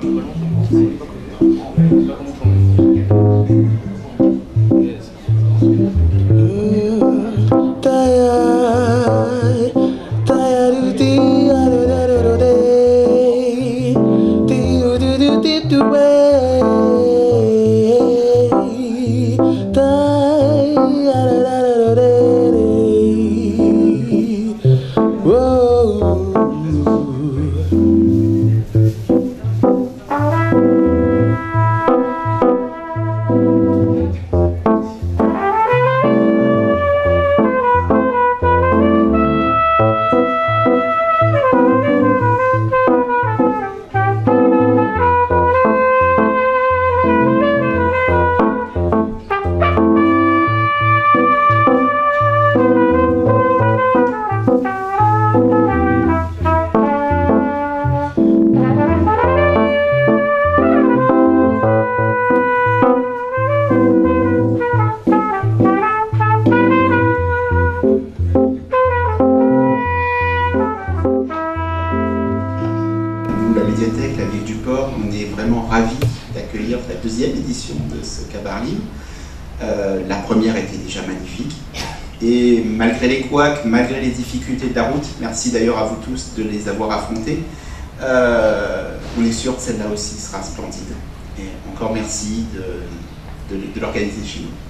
La première était déjà magnifique et malgré les couacs, malgré les difficultés de la route, merci d'ailleurs à vous tous de les avoir affrontés, on est sûr que celle-là aussi sera splendide. Et encore merci de l'organiser chez nous.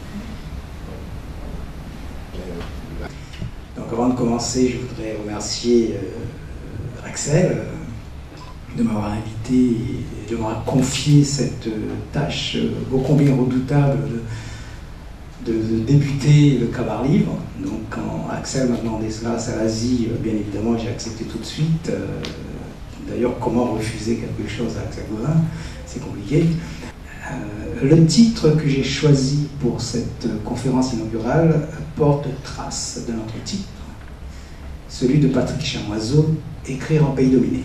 Donc avant de commencer, je voudrais remercier Axel de m'avoir invité et de m'avoir confié cette tâche ô combien redoutable de débuter le Kabar Livre. Donc quand Axel m'a demandé cela à Salazie, bien évidemment j'ai accepté tout de suite. D'ailleurs, comment refuser quelque chose à Axel Gaudin? C'est compliqué. Le titre que j'ai choisi pour cette conférence inaugurale porte trace de notre titre, celui de Patrick Chamoiseau, Écrire en pays dominé.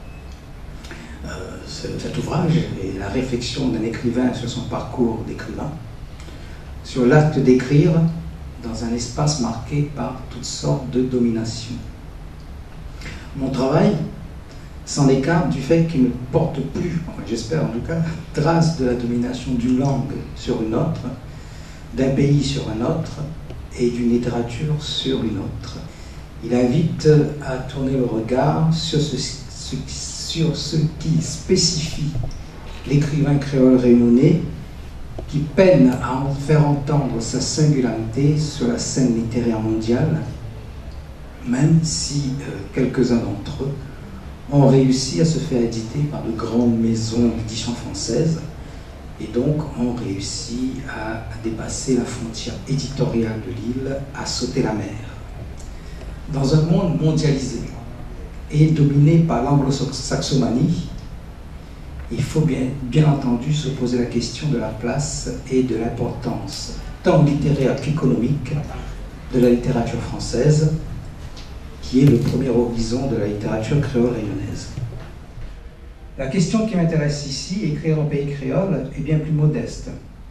Cet ouvrage est la réflexion d'un écrivain sur son parcours d'écrivain, sur l'acte d'écrire dans un espace marqué par toutes sortes de dominations. Mon travail s'en écarte du fait qu'il ne porte plus, j'espère en tout cas, trace de la domination d'une langue sur une autre, d'un pays sur un autre et d'une littérature sur une autre. Il invite à tourner le regard sur ce qui spécifie l'écrivain créole réunionnais qui peine à en faire entendre sa singularité sur la scène littéraire mondiale, même si quelques-uns d'entre eux ont réussi à se faire éditer par de grandes maisons d'édition françaises et donc ont réussi à dépasser la frontière éditoriale de l'île, à sauter la mer. Dans un monde mondialisé et dominé par l'anglo-saxomanie, il faut bien entendu se poser la question de la place et de l'importance, tant littéraire qu'économique, de la littérature française, qui est le premier horizon de la littérature créole réunionnaise. La question qui m'intéresse ici, écrire en pays créole, est bien plus modeste.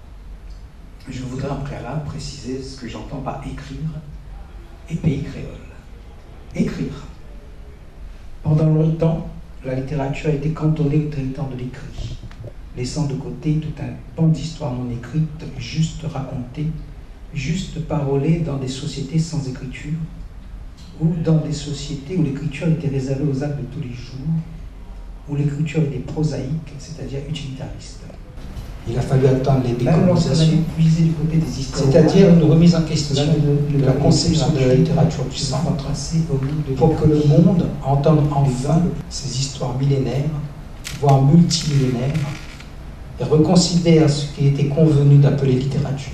Je voudrais en préalable préciser ce que j'entends par écrire et pays créole. Écrire. Pendant longtemps, la littérature a été cantonnée au territoire de l'écrit, laissant de côté tout un pan d'histoire non écrite, juste racontée, juste parolée dans des sociétés sans écriture, ou dans des sociétés où l'écriture était réservée aux actes de tous les jours, où l'écriture était prosaïque, c'est-à-dire utilitariste. Il a fallu attendre les décolonisations, c'est-à-dire une remise en question de la conception de la littérature du sang, pour que le monde entende enfin ces histoires millénaires, voire multimillénaires, et reconsidère ce qui était convenu d'appeler littérature.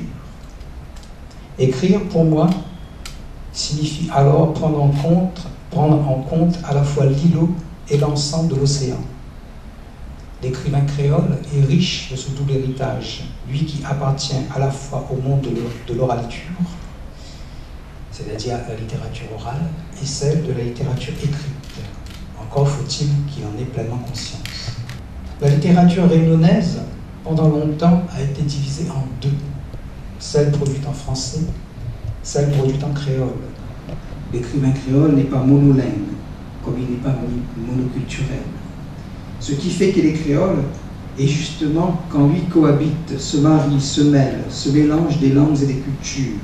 Écrire, pour moi, signifie alors prendre en compte à la fois l'îlot et l'ensemble de l'océan. L'écrivain créole est riche de ce double héritage, lui qui appartient à la fois au monde de l'oraliture, c'est-à-dire la littérature orale, et celle de la littérature écrite. Encore faut-il qu'il en ait pleinement conscience. La littérature réunionnaise, pendant longtemps, a été divisée en deux. Celle produite en français, celle produite en créole. L'écrivain créole n'est pas monolingue, comme il n'est pas monoculturel. Ce qui fait qu'il est créole, et justement, qu'en lui cohabitent, se marient, se mêlent, se mélangent des langues et des cultures.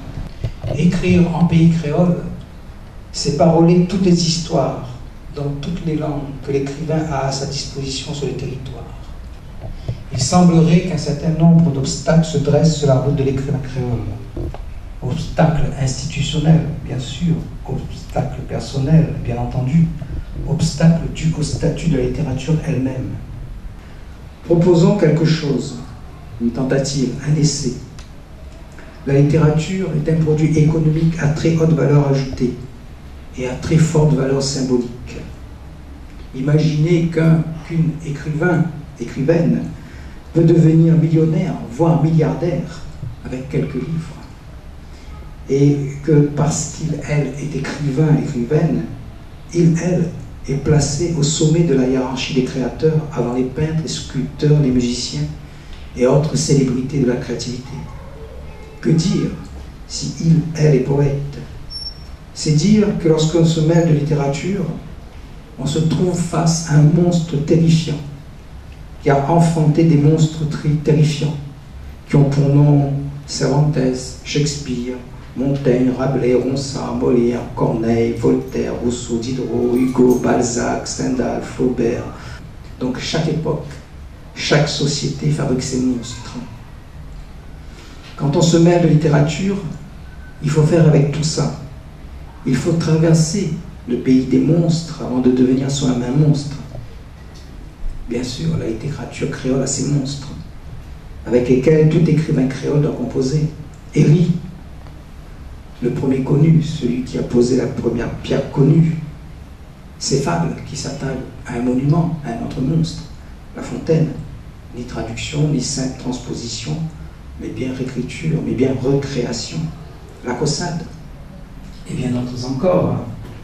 Écrire en pays créole, c'est paroler toutes les histoires, dans toutes les langues que l'écrivain a à sa disposition sur le territoire. Il semblerait qu'un certain nombre d'obstacles se dressent sur la route de l'écrivain créole. Obstacles institutionnels, bien sûr, obstacles personnels, bien entendu, obstacles dus au statut de la littérature elle-même. Proposons quelque chose, une tentative, un essai. La littérature est un produit économique à très haute valeur ajoutée et à très forte valeur symbolique. Imaginez qu'une écrivaine peut devenir millionnaire, voire milliardaire, avec quelques livres. Et que parce elle est écrivaine, elle est placée au sommet de la hiérarchie des créateurs, avant les peintres, les sculpteurs, les musiciens et autres célébrités de la créativité. Que dire si elle est poète? C'est dire que lorsqu'on se mêle de littérature, on se trouve face à un monstre terrifiant, qui a enfanté des monstres terrifiants, qui ont pour nom Cervantes, Shakespeare, Montaigne, Rabelais, Ronsard, Molière, Corneille, Voltaire, Rousseau, Diderot, Hugo, Balzac, Stendhal, Flaubert. Donc chaque époque, chaque société fabrique ses monstres. Quand on se mêle de littérature, il faut faire avec tout ça. Il faut traverser le pays des monstres avant de devenir soi-même un monstre. Bien sûr, la littérature créole a ses monstres, avec lesquels tout écrivain créole doit composer. Éry, le premier connu, celui qui a posé la première pierre connue. Ces fables qui s'attellent à un monument, à un autre monstre. La Fontaine, ni traduction, ni simple transposition, mais bien réécriture, mais bien recréation. La Caussade, et bien d'autres encore.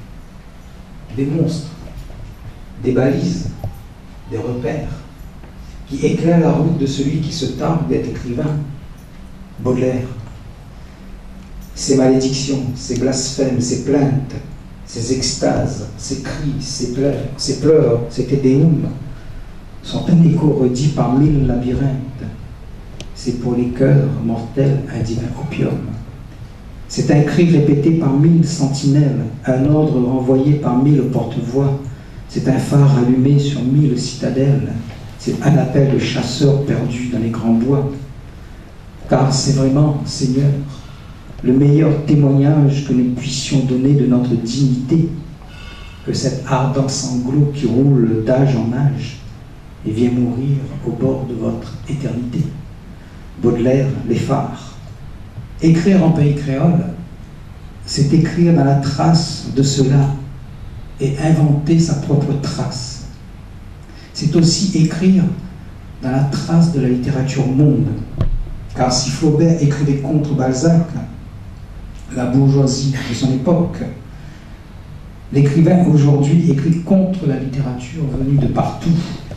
Des monstres, des balises, des repères, qui éclairent la route de celui qui se targue d'être écrivain. Baudelaire. Ses malédictions, ses blasphèmes, ses plaintes, ses extases, ses cris, ses pleurs, ses tédéums sont un écho redit par 1000 labyrinthes. C'est pour les cœurs mortels un divin opium. C'est un cri répété par 1000 sentinelles, un ordre renvoyé par 1000 porte-voix. C'est un phare allumé sur 1000 citadelles. C'est un appel de chasseurs perdus dans les grands bois. Car c'est vraiment, Seigneur, le meilleur témoignage que nous puissions donner de notre dignité, que cet ardent sanglot qui roule d'âge en âge et vient mourir au bord de votre éternité. Baudelaire, les phares. Écrire en pays créole, c'est écrire dans la trace de cela et inventer sa propre trace. C'est aussi écrire dans la trace de la littérature monde. Car si Flaubert écrivait contre Balzac, la bourgeoisie de son époque, l'écrivain aujourd'hui écrit contre la littérature venue de partout,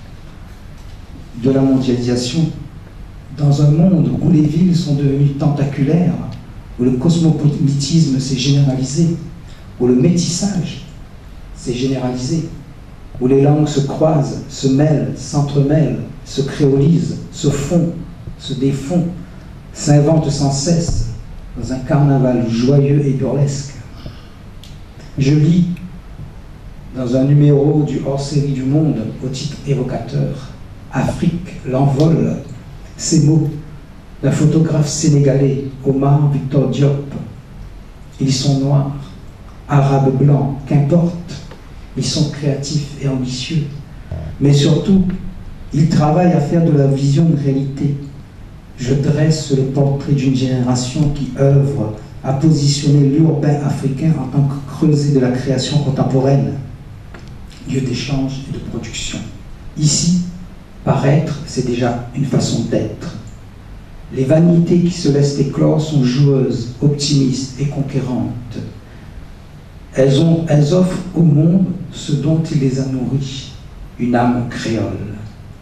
de la mondialisation, dans un monde où les villes sont devenues tentaculaires, où le cosmopolitisme s'est généralisé, où le métissage s'est généralisé, où les langues se croisent, se mêlent, s'entremêlent, se créolisent, se font, se défont, s'inventent sans cesse dans un carnaval joyeux et burlesque. Je lis dans un numéro du hors-série du Monde au titre évocateur « Afrique, l'envol », ces mots d'un photographe sénégalais, Omar Victor Diop. Ils sont noirs, arabes, blancs, qu'importe, ils sont créatifs et ambitieux, mais surtout, ils travaillent à faire de la vision une réalité. Je dresse le portrait d'une génération qui œuvre à positionner l'urbain africain en tant que creuset de la création contemporaine, lieu d'échange et de production. Ici, paraître, c'est déjà une façon d'être. Les vanités qui se laissent éclore sont joueuses, optimistes et conquérantes. Elles offrent au monde ce dont il les a nourris, une âme créole.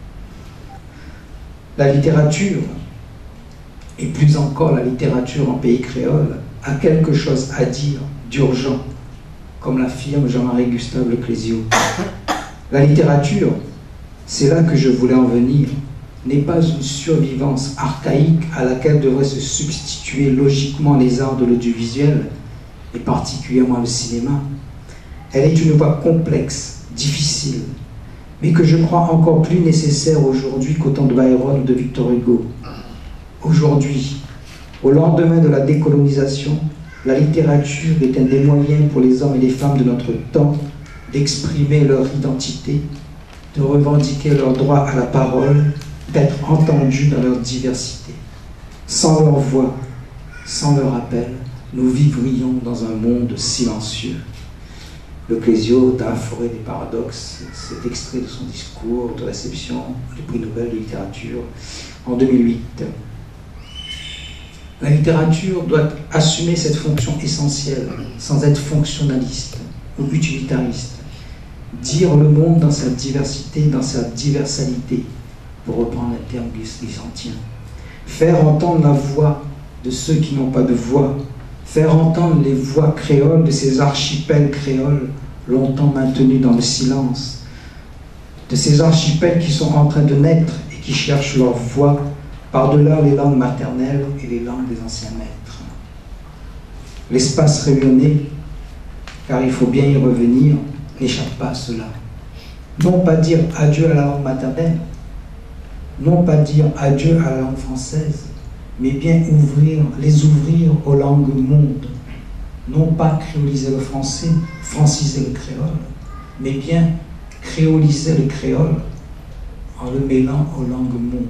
La littérature, et plus encore la littérature en pays créole, a quelque chose à dire d'urgent, comme l'affirme Jean-Marie Gustave Leclésio. La littérature, C'est là que je voulais en venir, n'est pas une survivance archaïque à laquelle devraient se substituer logiquement les arts de l'audiovisuel, et particulièrement le cinéma. Elle est une voie complexe, difficile, mais que je crois encore plus nécessaire aujourd'hui qu'au temps de Byron ou de Victor Hugo. Aujourd'hui, au lendemain de la décolonisation, la littérature est un des moyens pour les hommes et les femmes de notre temps d'exprimer leur identité, de revendiquer leur droit à la parole, d'être entendus dans leur diversité. Sans leur voix, sans leur appel, nous vivrions dans un monde silencieux. Le Clésio, dans la forêt des paradoxes, cet extrait de son discours de réception du prix Nobel de littérature en 2008. La littérature doit assumer cette fonction essentielle, sans être fonctionnaliste ou utilitariste. Dire le monde dans sa diversité, dans sa diversalité, pour reprendre un terme byzantin. Faire entendre la voix de ceux qui n'ont pas de voix. Faire entendre les voix créoles de ces archipels créoles longtemps maintenus dans le silence. De ces archipels qui sont en train de naître et qui cherchent leur voix par-delà les langues maternelles et les langues des anciens maîtres. L'espace rayonné, car il faut bien y revenir, n'échappe pas à cela. Non pas dire adieu à la langue maternelle, non pas dire adieu à la langue française, mais bien les ouvrir aux langues monde. Non pas créoliser le français, franciser le créole, mais bien créoliser le créole en le mêlant aux langues monde.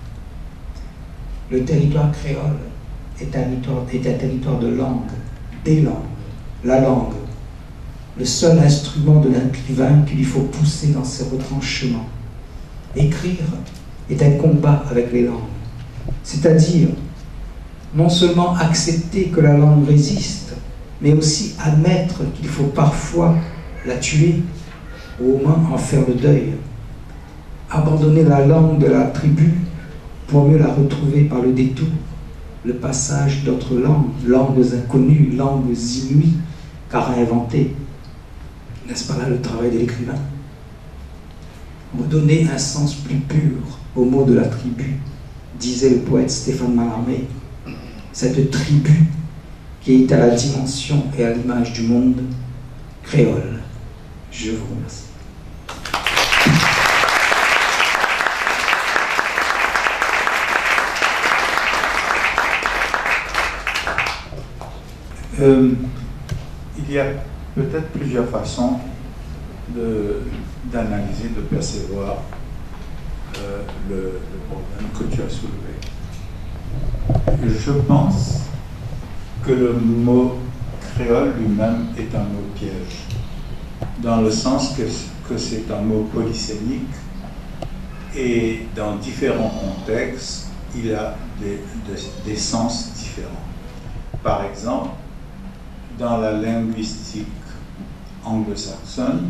Le territoire créole est un territoire de langue, des langues, la langue, le seul instrument de l'écrivain qu'il lui faut pousser dans ses retranchements. Écrire est un combat avec les langues, c'est-à-dire non seulement accepter que la langue résiste, mais aussi admettre qu'il faut parfois la tuer, ou au moins en faire le deuil. Abandonner la langue de la tribu pour mieux la retrouver par le détour, le passage d'autres langues, langues inconnues, langues inouïes, car inventées. N'est-ce pas là le travail de l'écrivain? Redonner un sens plus pur au mot de la tribu, disait le poète Stéphane Mallarmé. Cette tribu qui est à la dimension et à l'image du monde créole. Je vous remercie. Il y a peut-être plusieurs façons d'analyser, de percevoir le problème que tu as soulevé. Je pense que le mot créole lui-même est un mot piège, dans le sens que c'est un mot polysémique et dans différents contextes, il a des sens différents. Par exemple, dans la linguistique anglo-saxonne,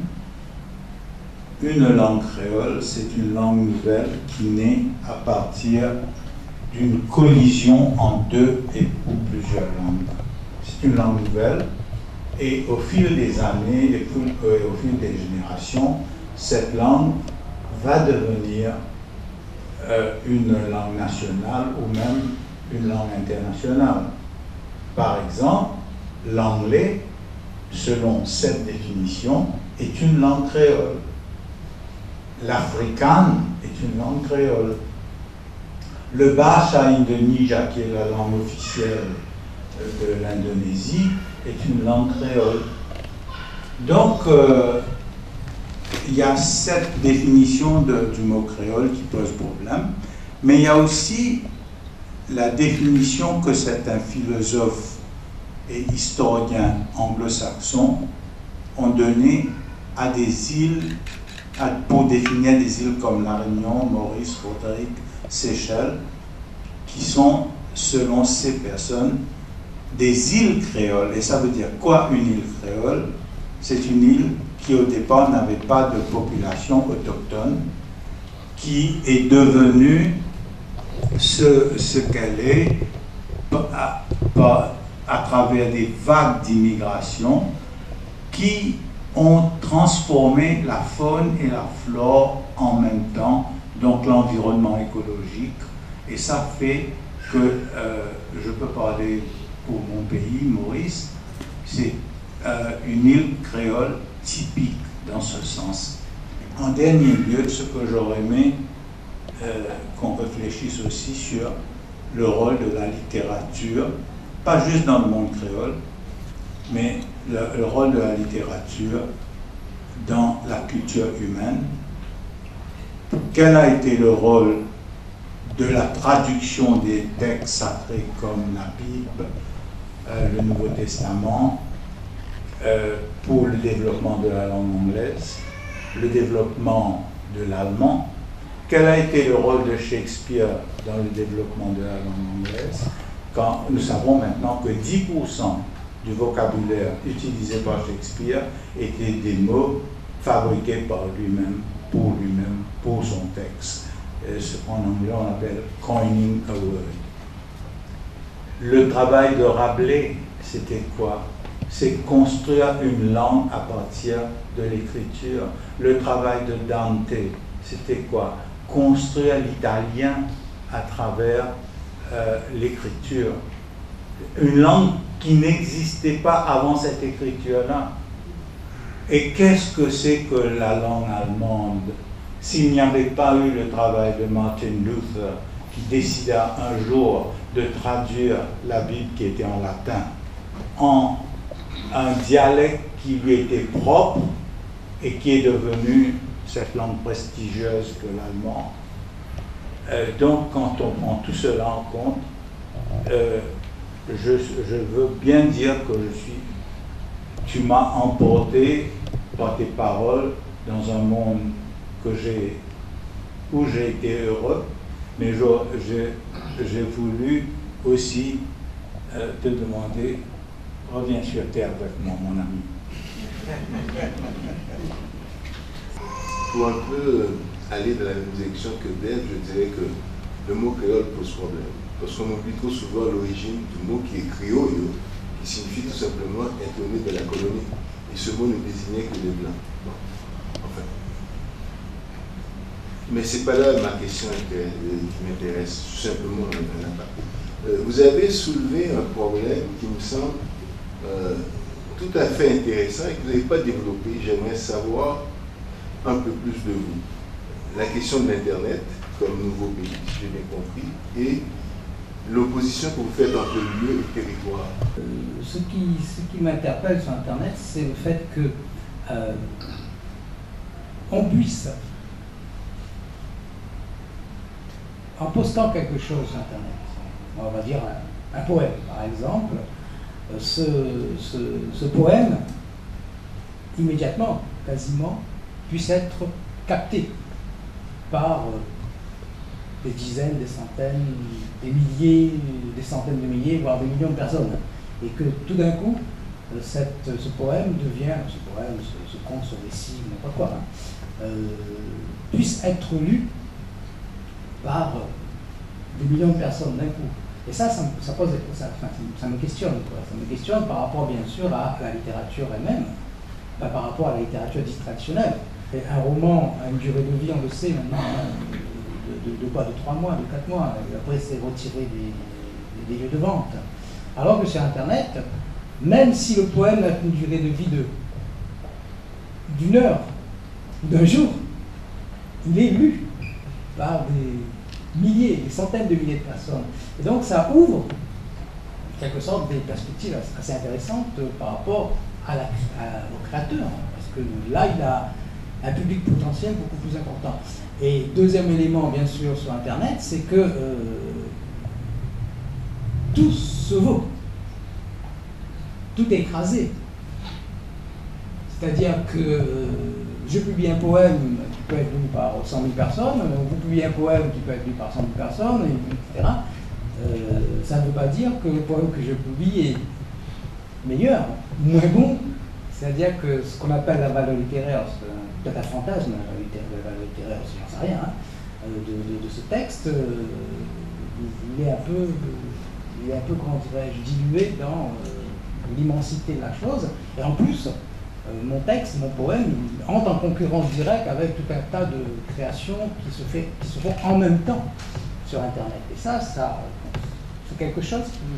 une langue créole, c'est une langue nouvelle qui naît à partir d'une collision en deux ou plusieurs langues. C'est une langue nouvelle et au fil des années et au fil des générations, cette langue va devenir une langue nationale ou même une langue internationale. Par exemple, l'anglais, selon cette définition, est une langue créole. L'afrikaans est une langue créole. Le Bahasa Indonesia, qui est la langue officielle de l'Indonésie, est une langue créole. Donc, il y a cette définition du mot créole qui pose problème, mais il y a aussi la définition que certains philosophes et historiens anglo-saxons ont donnée à des îles, pour définir des îles comme La Réunion, Maurice, Rodrigue, Seychelles, qui sont, selon ces personnes, des îles créoles. Et ça veut dire quoi, une île créole? C'est une île qui, au départ, n'avait pas de population autochtone, qui est devenue ce qu'elle est à travers des vagues d'immigration qui ont transformé la faune et la flore en même temps, donc l'environnement écologique. Et ça fait que, je peux parler pour mon pays, Maurice, c'est une île créole typique dans ce sens. En dernier lieu, ce que j'aurais aimé qu'on réfléchisse aussi sur le rôle de la littérature, pas juste dans le monde créole, mais le rôle de la littérature dans la culture humaine. Quel a été le rôle de la traduction des textes sacrés comme la Bible, le Nouveau Testament, pour le développement de la langue anglaise, le développement de l'allemand? Quel a été le rôle de Shakespeare dans le développement de la langue anglaise, quand nous savons maintenant que 10% du vocabulaire utilisé par Shakespeare étaient des mots fabriqués par lui-même, pour son texte. En anglais, on appelle coining a word. Le travail de Rabelais, c'était quoi? C'est construire une langue à partir de l'écriture. Le travail de Dante, c'était quoi? Construire l'italien à travers l'écriture. Une langue qui n'existait pas avant cette écriture-là. Et qu'est-ce que c'est que la langue allemande s'il n'y avait pas eu le travail de Martin Luther qui décida un jour de traduire la Bible qui était en latin en un dialecte qui lui était propre et qui est devenu cette langue prestigieuse que l'allemand. Donc quand on prend tout cela en compte, je veux bien dire que tu m'as emporté par tes paroles dans un monde où j'ai été heureux, mais j'ai voulu aussi te demander, reviens sur terre avec moi, mon ami. Pour un peu aller dans la même direction que Dave, je dirais que le mot créole pose problème. Parce qu'on oublie trop souvent l'origine du mot qui est créole, qui signifie tout simplement introné de la colonie. Et ce mot ne désignait que les blancs. Bon. Enfin. Mais ce n'est pas là ma question qui m'intéresse, tout simplement vous avez soulevé un problème qui me semble tout à fait intéressant et que vous n'avez pas développé. J'aimerais savoir un peu plus de vous. La question de l'Internet, comme nouveau pays, si j'ai bien compris, et l'opposition que vous faites entre lieu et territoire. Ce qui m'interpelle sur Internet, c'est le fait que on puisse, en postant quelque chose sur Internet, on va dire un poème par exemple, ce poème, immédiatement, quasiment, puisse être capté par des dizaines, des centaines, des milliers, des centaines de milliers, voire des millions de personnes. Et que tout d'un coup, ce poème devient, ce conte, ce récit, n'importe quoi, puisse être lu par des millions de personnes d'un coup. Et ça me questionne, quoi. Ça me questionne par rapport, bien sûr, à la littérature elle-même, pas par rapport à la littérature dite traditionnelle. Et un roman a une durée de vie, on le sait maintenant, de quoi? De 3 mois, de 4 mois. Et après, c'est retiré des lieux de vente. Alors que sur Internet, même si le poème a une durée de vie d'une heure ou d'un jour, il est lu par des milliers, des centaines de milliers de personnes. Et donc ça ouvre, en quelque sorte, des perspectives assez intéressantes par rapport au créateur. Parce que là, il a un public potentiel beaucoup plus important. Et deuxième élément, bien sûr, sur Internet, c'est que tout se vaut. Tout est écrasé. C'est-à-dire que je publie un poème qui peut être lu par 100 000 personnes, vous publiez un poème qui peut être lu par 100 000 personnes, etc. Ça ne veut pas dire que le poème que je publie est meilleur, moins bon. C'est-à-dire que ce qu'on appelle la valeur littéraire, c'est peut-être un fantasme, la valeur littéraire, j'en sais rien, de ce texte, il est un peu, comment dirais-je, dilué dans l'immensité de la chose. Et en plus, mon texte, mon poème, il entre en concurrence directe avec tout un tas de créations qui se font en même temps sur Internet. Et ça c'est quelque chose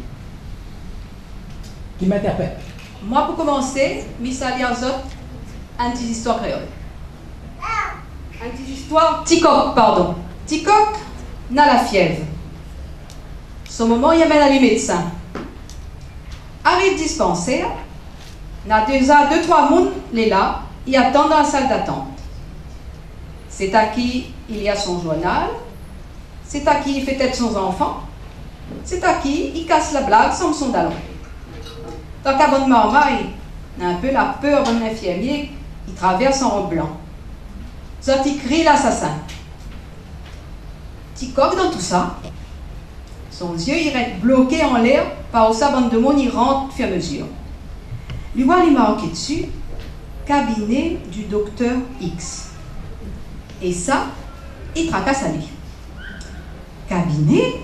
qui m'interpelle. Moi, pour commencer, Missa Liazot, anti-histoire créole. Anti-histoire, Ticoc, pardon. Ticoc n'a la fièvre. Ce moment, il amène à lui médecin. Arrive dispensaire, n'a déjà 2-3 mounes, les là, il attend dans la salle d'attente. C'est à qui il y a son journal, c'est à qui il fait tête son enfant, c'est à qui il casse la blague sans son dallon. Tant qu'à bonne marmaille, il a un peu la peur d'un infirmier, il traverse en robe blanc. Ça, il crie l'assassin. Ticoc dans tout ça, son yeux il reste bloqué en l'air par où sa bande de monde il rentre fur et à mesure. Lui voit les marqué dessus, cabinet du docteur X. Et ça, il tracasse à lui. Cabinet,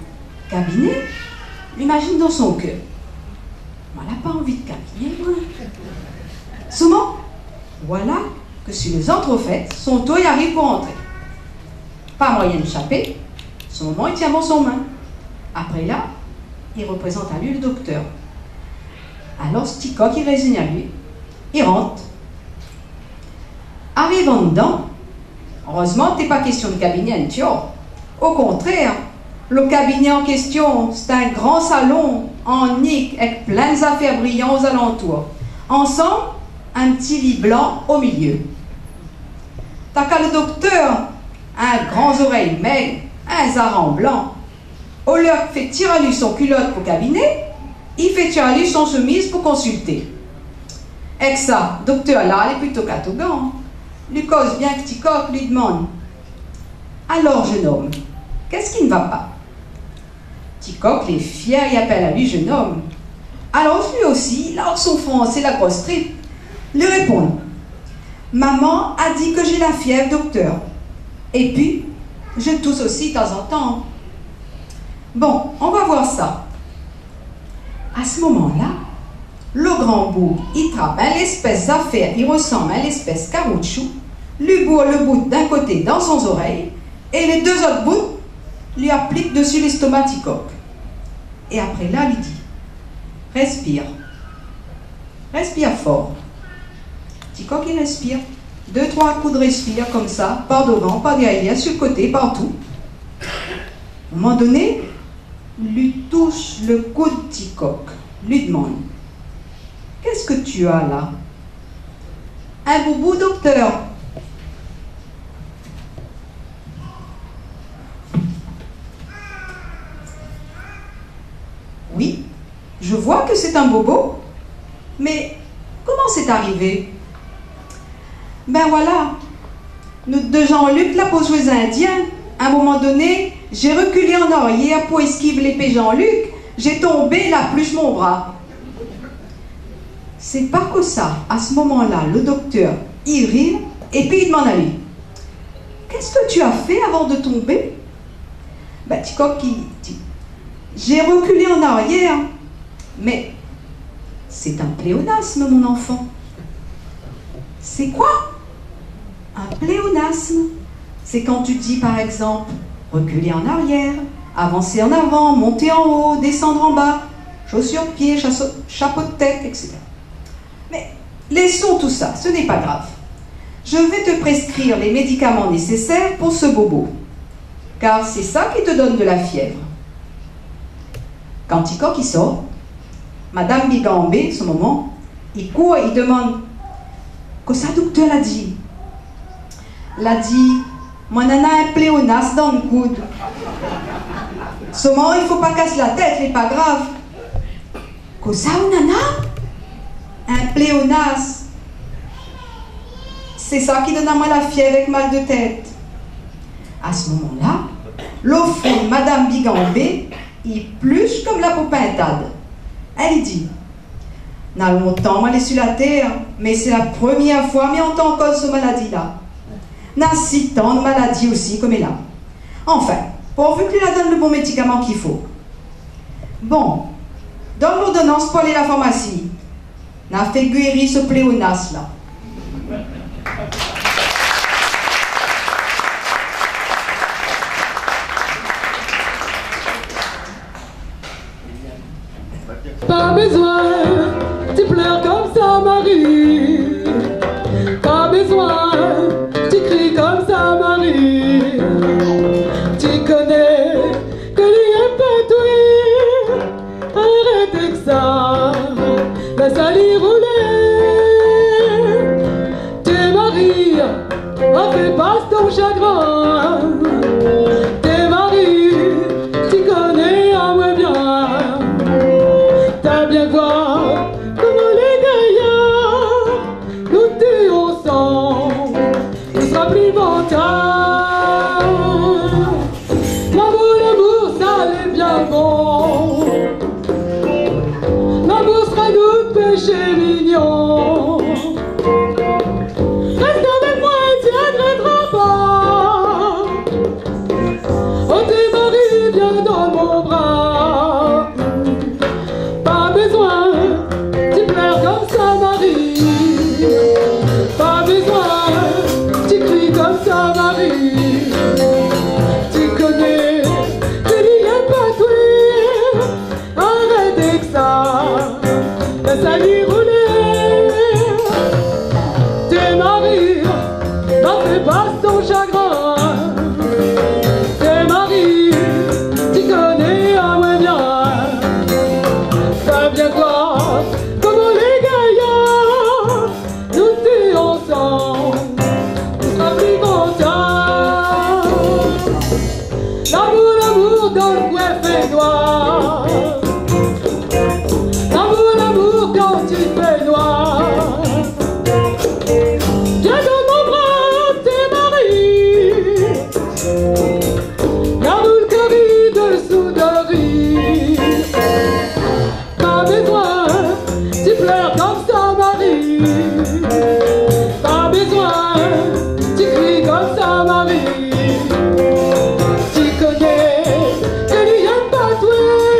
l'imagine dans son cœur. Moi, elle n'a pas envie de cabinet, moi. Souvent, voilà que sur les entrefaites, son taux y arrive pour entrer. Pas moyen d'échapper, ce moment il tient bon son main. Après là, il représente à lui le docteur. Alors Ticoc il résigne à lui, il rentre. Arrivant dedans, heureusement t'es pas question de cabinet, tu vois. Au contraire, le cabinet en question, c'est un grand salon en nique avec plein d'affaires brillantes aux alentours. Ensemble, un petit lit blanc au milieu. T'as qu'à le docteur, un grand oreille maigre, un zaran blanc. Au lieu de faire tirer à lui son culotte pour cabinet, il fait tirer à lui son chemise pour consulter. Avec ça, docteur là, il est plutôt catogan. Lui cause bien que Ticoc lui demande: alors, jeune homme, qu'est-ce qui ne va pas? Ticoc, il est fier, il appelle à lui jeune homme. Alors, lui aussi, il a son français, la grosse tripe, lui répond: maman a dit que j'ai la fièvre, docteur. Et puis, je tousse aussi de temps en temps. Bon, on va voir ça. À ce moment-là, le grand bout, il trappe à l'espèce d'affaire, il ressemble à l'espèce caoutchouc, lui bourre le bout d'un côté dans son oreille, et les 2 autres bouts lui appliquent dessus l'estomac Ticoc. Et après là, lui dit: respire. Respire fort. Ticoc, il respire. 2-3 coups de respire comme ça, par devant, par derrière, sur le côté, partout. À un moment donné, lui touche le coude Ticoc, lui demande: qu'est-ce que tu as là? Un boubou, docteur. Oui, je vois que c'est un bobo, mais comment c'est arrivé? Ben voilà, nous de Jean-Luc, la pose aux Indiens, à un moment donné, j'ai reculé en arrière pour esquiver l'épée Jean-Luc, j'ai tombé, la pluche mon bras. C'est pas que ça, à ce moment-là, le docteur, il rit, et puis il demande à lui: qu'est-ce que tu as fait avant de tomber? Ben, Ticoc, il dit: j'ai reculé en arrière, mais c'est un pléonasme, mon enfant. C'est quoi un pléonasme? C'est quand tu dis, par exemple, reculer en arrière, avancer en avant, monter en haut, descendre en bas, chaussures de pied, chapeau de tête, etc. Mais laissons tout ça, ce n'est pas grave. Je vais te prescrire les médicaments nécessaires pour ce bobo, car c'est ça qui te donne de la fièvre. Quand Ticoc il sort, Madame Bigambé, ce moment, il court et il demande: que ça, docteur, l'a dit? L'a dit: moi, nana un pléonasme dans le coude. Ce moment, il faut pas casser la tête, c'est pas grave. Que ça, nana? Un pléonasme. C'est ça qui donne à moi la fièvre avec mal de tête. À ce moment-là, l'offre de Madame Bigambé, il pluche comme la popintade. Elle dit: n'a longtemps, moi, elle est sur la terre, mais c'est la première fois, mais on t'en cause cette maladie-là. N'a si tant de maladies aussi comme elle a. Enfin, pourvu que lui la donne le bon médicament qu'il faut. Bon, donne l'ordonnance pour aller à la pharmacie. n'a fait guérir ce pléonas là. Pas besoin, tu pleures comme ça, Marie. Pas besoin, tu cries comme ça, Marie. Tu connais que l'y pas toi. Arrête que ça, laisse aller rouler. T'es Marie, a fait passe ton chagrin. T'es Marie, tu connais à moi bien. T'as bien voir comment les gaillards nous tuent au sang, ne sera plus mental. L'amour, ça l'est bien bon. L'amour sera nous péché mignon. Reste avec moi et tu regretteras pas. Oh t'es Marie, viens dans mon bras. Pas besoin, tu pleures comme ça, Marie. Pas besoin, tu cries comme ça, Marie. Tu connais que n'y a pas toi. Arrête que ça, laisse aller rouler. T'es Marie, n'en fais pas ton chagrin. T'es Marie, tu connais à moi bien. T'as bien voir comment les gaillards nous tuent ensemble, ne sera plus mental. L'amour dans le coin fait noir. L'amour quand tu fais noir. Viens dans mon bras, t'es Marie. Garde le curry dessous de rire. Pas besoin, tu pleures comme ça, Marie. Pas besoin, tu cries comme ça, Marie. Tu connais que n'y a pas toi.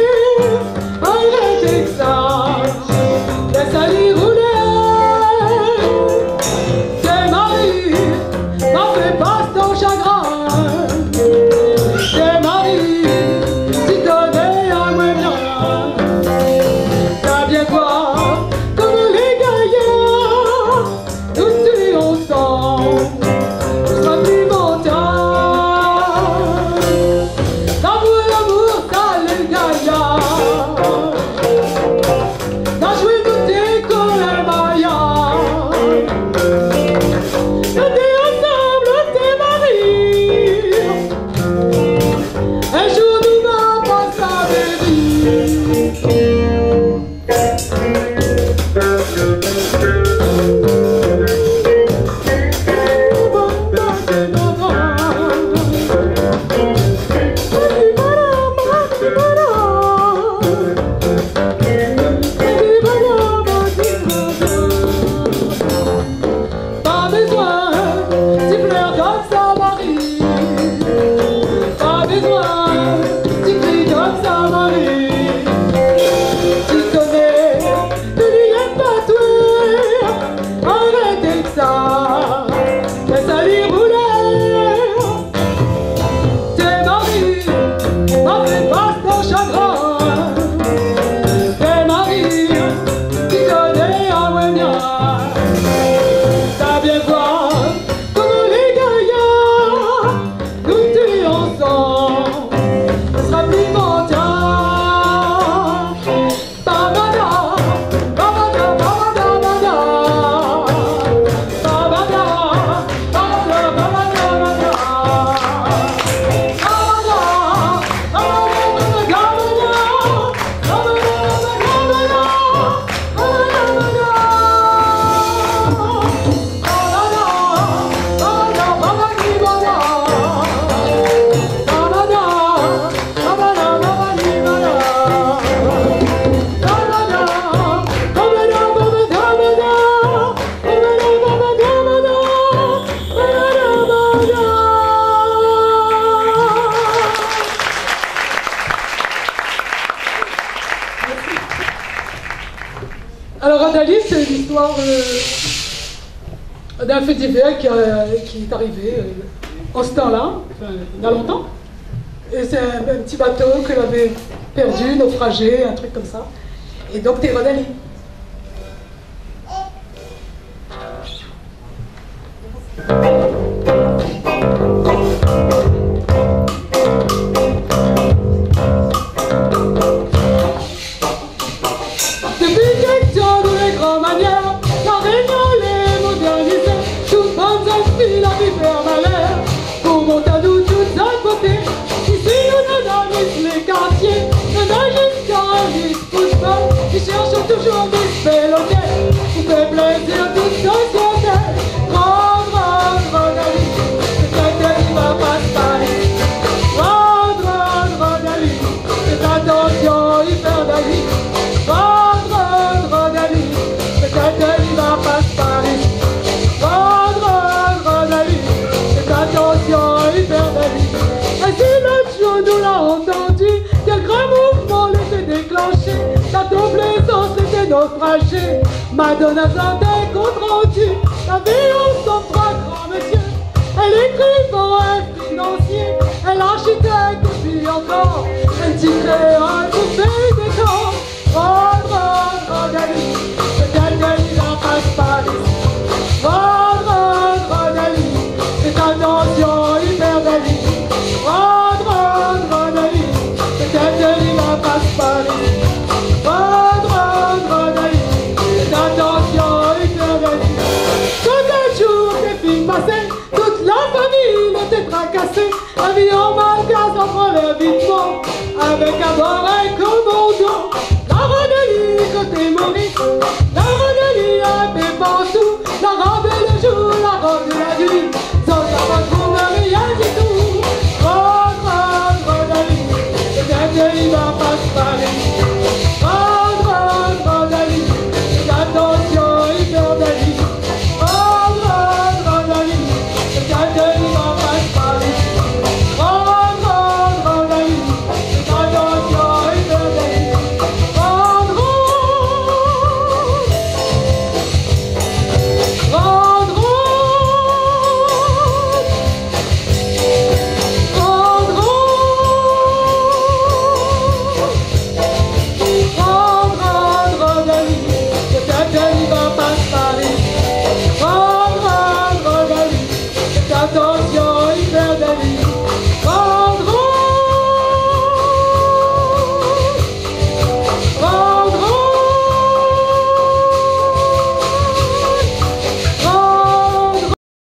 c'est l'histoire d'un fait divers qui est arrivé en ce temps-là, enfin, il y a longtemps. Et c'est un petit bateau qu'elle avait perdu, naufragé, un truc comme ça. Et donc, t'es Rodali. Qui cherche toujours des spéloquets qui fait plaisir toute société. Rodali, peut-être il va pas se parler. Rodali, fais attention, hyper Dali. Rodali, peut-être il va pas se parler. Rodali, fais attention, hyper Dali. Ainsi l'autre jour nous l'a entendu, quel grand mouvement l'était déclenché. La double essence était naufragée. Madonna sentait compte rendu. La vie au centre, trois grands messieurs. Elle écrivain, un financier. Elle architecte et puis encore un petit créole pour faire des corps. Rodali, peut-être qu'elle n'en passe pas ici. Rodali, fais attention, hyper Dali. Rodali, peut-être qu'elle n'en passe pas ici. Rodali, fais attention, hyper Dali. Quand un jour des filles passaient, toute la famille était tracassée. Un vie en magasin prend leur vêtement avec un bord